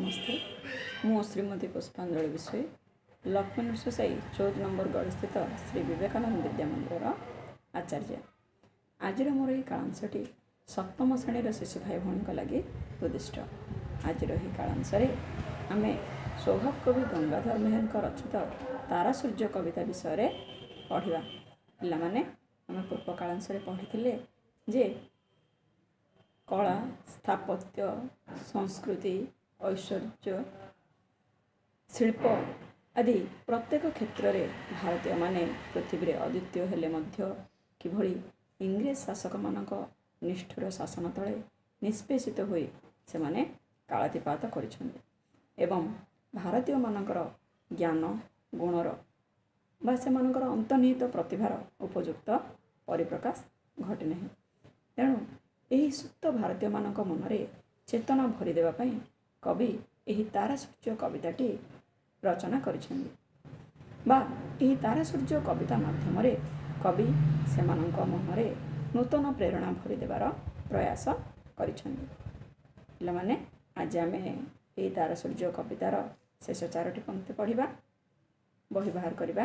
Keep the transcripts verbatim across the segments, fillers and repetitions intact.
नमस्ते मु श्रीमती पुष्पांजलि विषय लक्ष्मी नृसिंहसाई चौदह नंबर गली स्थित श्री विवेकानंद विद्या मंदिर आचार्य। आज मोर यह कालांशटी सप्तम श्रेणी शिशु भाई भौणी लगी उद्दिष्ट। आज कालांश आम स्वभाव कवि गंगाधर मेहर रचित तारा सूर्य कविता विषय पढ़ा। पाने आम पूर्व कालांश पढ़ी जे कला स्थापत्य संस्कृति ऐश्वर्य शिल्प आदि प्रत्येक क्षेत्र में भारतीय माने पृथ्वी अद्वितीय हेले मध्य किभली इंग्रेज शासक मानक निष्ठुर शासन तले निष्पेषित होई से माने कालातिपात करिसेंति एवं भारतीय मानकर ज्ञान गुणर बा से मानकर अंतर्निहित प्रतिभार उपयुक्त परिप्रकाश घटे नहीं। तेणु यही सुप्त भारतीय मानक मनरे चेतना भरी देवा पई कवि यही तारा सूर्य कविताटी रचना करिसेंति बा यही तारा सूर्य कविता माध्यम कवि से मानक मनरे नूतन प्रेरणा भरी देवार प्रयास करिसेंति। पिलामाने आज आमे यही तारा सूर्य कवितार शेष चारोटी पंक्ति पढ़िबा। बही बाहर करिबा।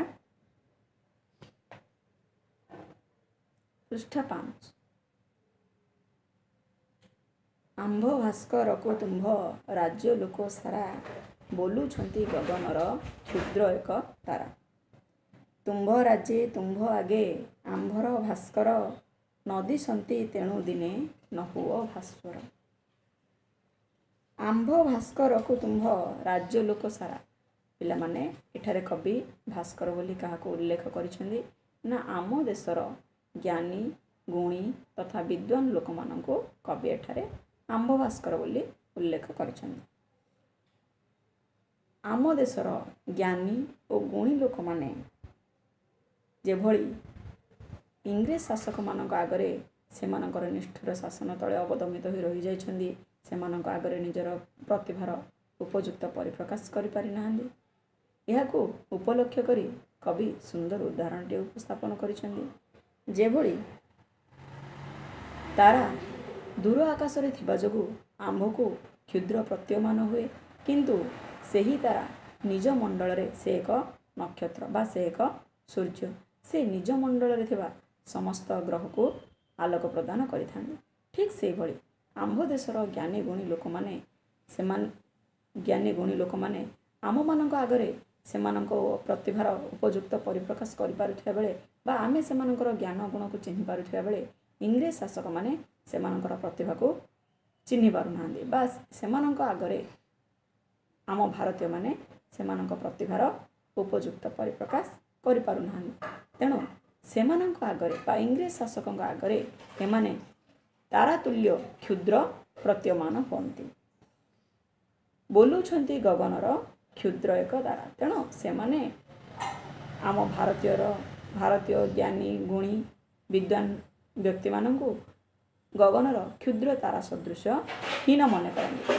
पृष्ठ पाँच। आंभ भास्कर को तुम्भ राज्य लोक सारा बोलुछंती गगनर क्षुद्र एक तारा। तुम्भ राज्ये तुम्भ आगे आंभर भास्कर नदी सन्ति तेणु दिने न हुओ भास्वर। आंभ भास्कर को तुम्भ राज्य लोक सारा। पिला माने एठारे कवि भास्कर बोली काहाको उल्लेख करिसेंति ना आम देशर ज्ञानी गुणी तथा विद्वान लोक माननको कवि एठारे आंभ भास्कर बोली उल्लेख करिसेंति। आम देशर ज्ञानी और गुणी लोक माने जेभली इंग्रेज शासक मानक आगरे से मानकर निष्ठुर शासन तले अवदमित हो रही जाइछन्ति से मानक आगरे निजर प्रतिभार उपयुक्त परिप्रकाश करि पारि नाहंती। एहाको उपलक्ष्य करी कवि सुंदर उदाहरणटी उपस्थापन करिसेंति। जेभली तारा दूर आकाश रे थिबा जोगु आंभ को क्षुद्र प्रतीयमान हुए किंतु सेही तारा निज मंडल रे से एक नक्षत्र बा से एक सूर्य से निज मंडल रे थिबा समस्त ग्रह को आलोक प्रदान करिथांती। ठीक से भली आंभ देशर ज्ञानी गुणी लोक माने सेमान ज्ञानी गुणी लोक माने आम मानक आगरे सेमानक प्रतिभार उपयुक्त परिप्रकाश करि पारुथिबा बेले बा आमे सेमानकर ज्ञान गुण को चिन्हि पारुथिबा बेले इंग्रेज शासक माने सेमानकर प्रतिभा को चिन्हि पारु नाहंती बा सेमानक आगरे आम भारतीय माने सेमानक प्रतिभार उपयुक्त परिप्रकाश करि पारु नाहंती। तेणु सेमानक आगरे बा इंग्रेज शासक आगरे एमाने तारातुल्य क्षुद्र प्रतीयमान होती बोलुछंती गगनर क्षुद्र एक तारा। तेणु सेमाने आम भारतीयर भारतीय ज्ञानी गुणी विद्वान व्यक्ति मानंकु गगनर क्षुद्र तारा सदृश हीन मन करते।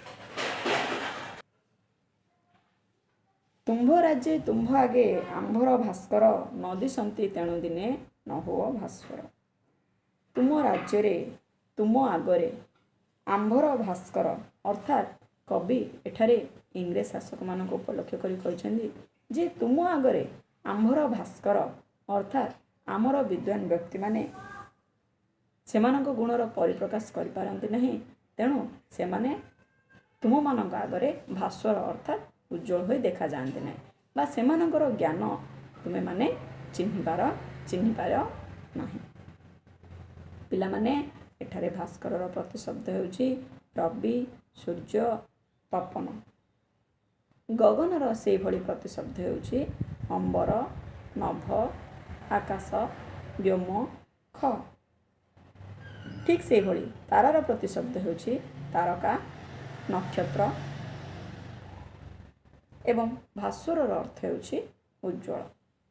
तुम्भ राज्ये तुम्भ आगे आंभर भास्कर नदी सन्ति तेणु दिने न हुओ भास्वर। तुम राज्य रे तुम आगरे आंभर भास्कर अर्थात कवि एठारे इंग्रेज शासक मानक उपलक्ष्य करी कहछन्ति जे तुम आगरे आंभर भास्कर अर्थात आमर विद्वान व्यक्ति माने सेमानक गुणर परिप्रकाश करि पारंती नहीं। तेणु सेमाने तुम मानक आगरे भास्वर अर्थात उज्जवल होई देखा जाते नहीं बा सेमानकर ज्ञान तुमे माने चिन्हि पार चिन्हि पार नहीं। पिला माने एठारे भास्कर प्रतिशब्द हेउछि रवि सूर्य तपन। गगनर से भली प्रतिशब्द हेउछि अंबर नभ आकाश व्योम ख। ठीक से भली तारार प्रतिशब्द हेउछि तारका नक्षत्र एवं भास्वरर अर्थ हेउछि उज्ज्वल।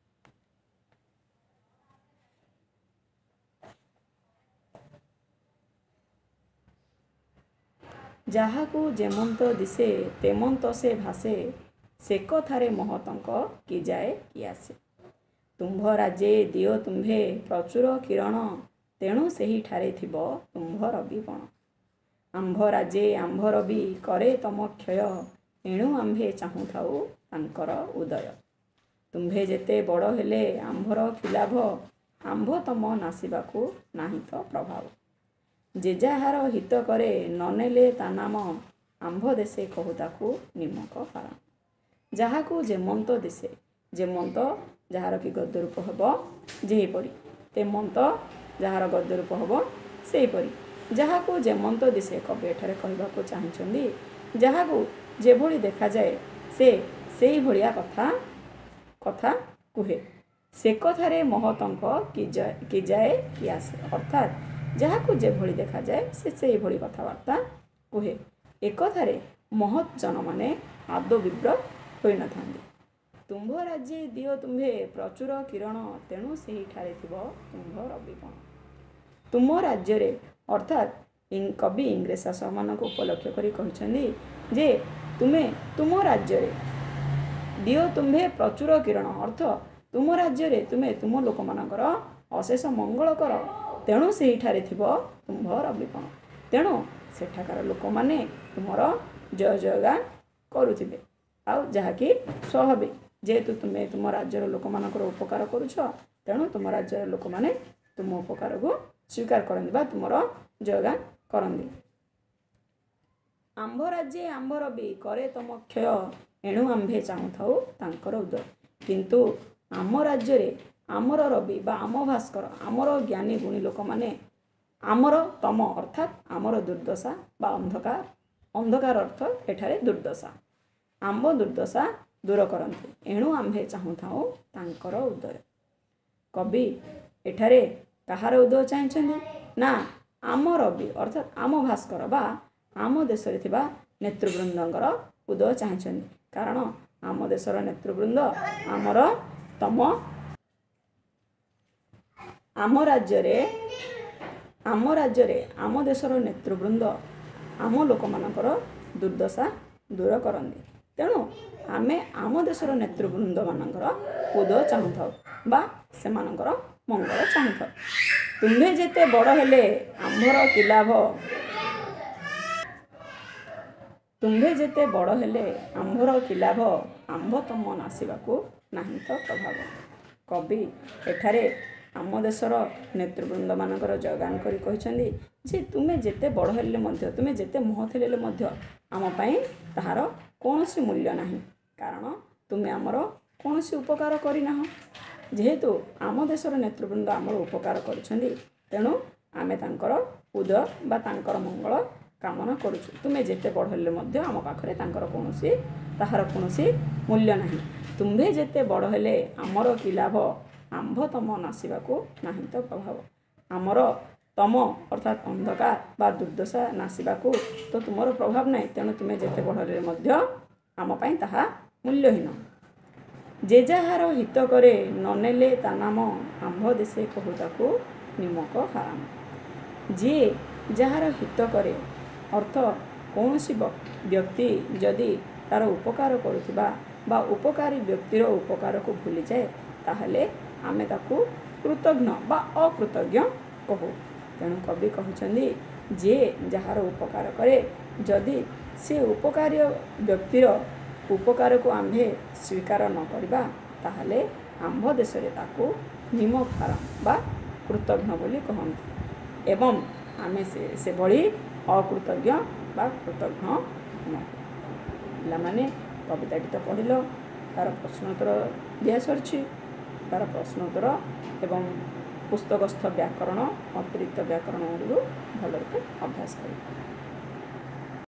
जाहाकू जेमंत दिसे तेमंत से भासे से कथारे महतंक कि जाए कि आसे। तुम्भ राज्ये दियो तुम्भे प्रचुर किरण तेणु सेही ठारे थिब तुम्भ रवि बण। ଆମ୍ଭ ରାଜେ ଆମ୍ଭର ବି କରେ ତମ କ୍ଷୟ ଏଣୁ ଆମ୍ଭେ ଚାହୁଁଥାଉ ତାଙ୍କର ଉଦୟ। ତୁମ୍ଭେ ଯେତେ ବଡ଼ ହେଲେ ଆମ୍ଭର କି ଲାଭ ଆମ୍ଭ ତମ ନାସିବାକୁ ନାହିଁ ତ ପ୍ରଭାବ। ଯେ ଯାହାର ହିତ କରେ ନ ନେଲେ ତା ନାମ ଆମ୍ଭ ଦେଶେ କହୁ ତାକୁ ନିମକ ହାରାମ। ଯାହାକୁ ଯେମନ୍ତ ଦେଶେ ଯେମନ୍ତ ଯାହାର କି ଗଦ୍ୟ ରୂପ ହେବ ଯେହିପରି ତେମନ୍ତ ଯାହାର ଗଦ୍ୟ ରୂପ ହେବ ସେହିପରି। ଯାହାକୁ ଯେମନ୍ତ ଦିଶେ କବି ଏଠାରେ କହିବାକୁ ଚାହିଁଛନ୍ତି ଯାହାକୁ ଯେଭଳି ଦେଖାଯାଏ ସେ ସେଇଭଳିଆ କଥା କଥା କୁହେ। ସେ କଥାରେ ମହତଙ୍କ କି ଯାଏ କି ଯାଏ କି ଆସେ। ଅର୍ଥାତ୍ ଯାହାକୁ ଯେଭଳି ଦେଖାଯାଏ ସେ ସେଇଭଳି କଥାବାର୍ତ୍ତା କୁହେ। ଏକଥାରେ ମହତ୍ ଜନମାନେ ଆଦୌ ବିବ୍ରତ ହୋଇନଥାନ୍ତି। ତୁମ୍ଭ ରାଜ୍ୟେ ଦିଅ ତୁମ୍ଭେ ପ୍ରଚୁର କିରଣ ତେଣୁ ସେହିଠାରେ ଥିବ ତୁମ୍ଭ ରବିପଣ। ତୁମ ରାଜ୍ୟରେ ଅର୍ଥାତ୍ କବି ଇଂରେଜ ଶାସକମାନଙ୍କୁ ଉପଲକ୍ଷ କରି କହିଛନ୍ତି ଯେ ତୁମେ ତୁମ ରାଜ୍ୟରେ ଦିଅ ତୁମ୍ଭେ ପ୍ରଚୁର କିରଣ ଅର୍ଥ ତୁମ ରାଜ୍ୟରେ ତୁମେ ତୁମ ଲୋକମାନଙ୍କର ଅଶେଷ ମଙ୍ଗଳ କର ତେଣୁ ସେହିଠାରେ ଥିବ ତୁମ୍ଭ ରବିପଣ। ତେଣୁ ସେଠାକାର ଲୋକମାନେ ତୁମର ଜୟ ଜୟଗାନ କରୁଥିବେ। ଆଉ ଯାହାକି ସ୍ୱାଭାବିକ ଯେହେତୁ ତୁମେ ତୁମ ରାଜ୍ୟର ଲୋକମାନଙ୍କର ଉପକାର କରୁଛ ତେଣୁ ତୁମ ରାଜ୍ୟର ଲୋକମାନେ ତୁମ ଉପକାରକୁ ସ୍ୱୀକାର କରନ୍ତି ବା ତୁମର ଜୟଗାନ କରନ୍ତି। ଆମ୍ଭ ରାଜ୍ୟେ ଆମ୍ଭର ବି କରେ ତମ କ୍ଷୟ ଏଣୁ ଆମ୍ଭେ ଚାହୁଁଥାଉ ତାଙ୍କର ଉଦୟ। କିନ୍ତୁ ଆମ ରାଜ୍ୟରେ ଆମର ରବି ବା ଆମ ଭାସ୍କର ଆମର ଜ୍ଞାନୀ ଗୁଣୀ ଲୋକମାନେ ଆମର ତମ ଅର୍ଥାତ୍ ଆମର ଦୁର୍ଦ୍ଦଶା ବା ଅନ୍ଧକାର ଅନ୍ଧକାର ଅର୍ଥ ଏଠାରେ ଦୁର୍ଦ୍ଦଶା ଆମ୍ଭ ଦୁର୍ଦ୍ଦଶା ଦୂର କରନ୍ତି ଏଣୁ ଆମ୍ଭେ ଚାହୁଁଥାଉ ତାଙ୍କର ଉଦୟ। କବି ଏଠାରେ କାହାର ଉଦୟ ଚାହିଁଛନ୍ତି ନା ଆମ ରବି ଅର୍ଥାତ୍ ଆମ ଭାସ୍କର ବା ଆମ ଦେଶରେ ଥିବା ନେତୃବୃନ୍ଦଙ୍କର ଉଦୟ ଚାହିଁଛନ୍ତି। କାରଣ ଆମ ଦେଶର ନେତୃବୃନ୍ଦ ଆମର ତମ ଆମ ରାଜ୍ୟରେ ଆମ ରାଜ୍ୟରେ ଆମ ଦେଶର ନେତୃବୃନ୍ଦ ଆମ ଲୋକମାନଙ୍କର ଦୁର୍ଦ୍ଦଶା ଦୂର କରନ୍ତି। ତେଣୁ ଆମେ ଆମ ଦେଶର ନେତୃବୃନ୍ଦମାନଙ୍କର ଉଦୟ ଚାହୁଁଥାଉ ବା ସେମାନଙ୍କର ମଙ୍ଗଳ ଚାହୁଁଥାଉ। ତୁମ୍ଭେ ଯେତେ ବଡ଼ ହେଲେ ଆମ୍ଭର କି ଲାଭ ତୁମ୍ଭେ ଯେତେ ବଡ଼ ହେଲେ ଆମ୍ଭର କି ଲାଭ ଆମ୍ଭ ତମ ନାସିବାକୁ ନାହିଁ ତ ପ୍ରଭାବ। କବି ଏଠାରେ ଆମ ଦେଶର ନେତୃବୃନ୍ଦମାନଙ୍କର ଜୟଗାନ କରି କହିଛନ୍ତି ଯେ ତୁମେ ଯେତେ ବଡ଼ ହେଲେ ମଧ୍ୟ ତୁମେ ଯେତେ ମହତ୍ ହେଲେ ମଧ୍ୟ ଆମ ପାଇଁ ତାହାର କୌଣସି ମୂଲ୍ୟ ନାହିଁ। କାରଣ ତୁମେ ଆମର କୌଣସି ଉପକାର କରିନାହଁ। ଯେହେତୁ ଆମ ଦେଶର ନେତୃବୃନ୍ଦ ଆମର ଉପକାର କରିଛନ୍ତି ତେଣୁ ଆମେ ତାଙ୍କର ଉଦୟ ବା ତାଙ୍କର ମଙ୍ଗଳ କାମନା କରୁଛୁ। ତୁମେ ଯେତେ ବଡ଼ ହେଲେ ମଧ୍ୟ ଆମ ପାଖରେ ତାଙ୍କର କୌଣସି ତାହାର କୌଣସି ମୂଲ୍ୟ ନାହିଁ। ତୁମ୍ଭେ ଯେତେ ବଡ଼ ହେଲେ ଆମର କି ଲାଭ ଆମ୍ଭ ତମ ନାସିବାକୁ ନାହିଁ ତ ପ୍ରଭାବ। ଆମର ତମ ଅର୍ଥାତ୍ ଅନ୍ଧକାର ବା ଦୁର୍ଦ୍ଦଶା ନାସିବାକୁ ତ ତୁମର ପ୍ରଭାବ ନାହିଁ। ତେଣୁ ତୁମେ ଯେତେ ବଡ଼ ହେଲେ ମଧ୍ୟ ଆମ ପାଇଁ ତାହା ମୂଲ୍ୟହୀନ। ଯେ ଯାହାର ହିତ କରେ ନ ନେଲେ ତା ନାମ ଆମ୍ଭ ଦେଶେ କହୁ ତାକୁ ନିମକ ହାରାମ। ଯିଏ ଯାହାର ହିତ କରେ ଅର୍ଥ କୌଣସି ବ୍ୟକ୍ତି ଯଦି ତା'ର ଉପକାର କରୁଥିବା ବା ଉପକାରୀ ବ୍ୟକ୍ତିର ଉପକାରକୁ ଭୁଲିଯାଏ ତାହେଲେ ଆମେ ତାକୁ କୃତଘ୍ନ ବା ଅକୃତଜ୍ଞ କହୁ। ତେଣୁ କବି କହୁଛନ୍ତି ଯିଏ ଯାହାର ଉପକାର କରେ ଯଦି ସେ ଉପକାରୀ ବ୍ୟକ୍ତିର ଉପକାରକୁ ଆମ୍ଭେ ସ୍ୱୀକାର ନ କରିବା ତାହେଲେ ଆମ୍ଭ ଦେଶରେ ତାକୁ ନିମକ ହାରାମ ବା କୃତଘ୍ନ ବୋଲି କହନ୍ତି ଏବଂ ଆମେ ସେ ସେଭଳି ଅକୃତଜ୍ଞ ବା କୃତଘ୍ନ ନୁହଁ। ପିଲାମାନେ କବିତାଟି ତ ପଢ଼ିଲ ତା'ର ପ୍ରଶ୍ନୋତ୍ତର ଦିଆସରିଛି। ତା'ର ପ୍ରଶ୍ନୋତ୍ତର ଏବଂ ପୁସ୍ତକସ୍ଥ ବ୍ୟାକରଣ ଅତିରିକ୍ତ ବ୍ୟାକରଣ ଗୁଡ଼ିକୁ ଭଲ ରୂପେ ଅଭ୍ୟାସ କରିବ।